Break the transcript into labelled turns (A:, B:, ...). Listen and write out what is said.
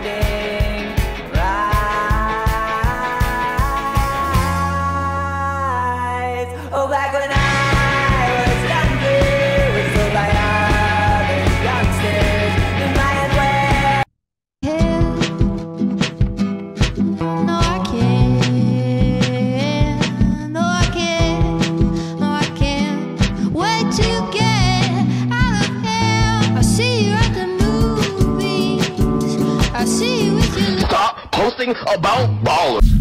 A: ending right. Oh, back when I was younger, was told by other youngsters that my way.
B: No, I can't. No, I can't. No, I can't wait to get out of here. I see you at the movies. I see you with your
C: Stop posting about ballers.